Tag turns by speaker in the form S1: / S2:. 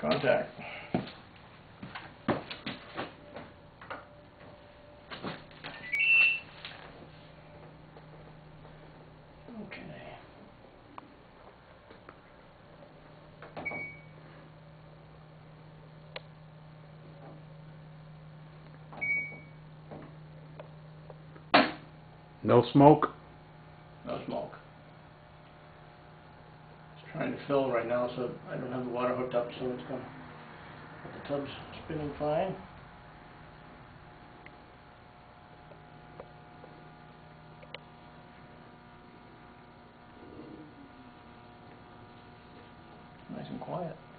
S1: contact. Okay.
S2: No smoke?
S1: No smoke. It's trying to fill right now, so I don't have the water hooked up, so it's gonna, but the tub's spinning fine. Nice and quiet.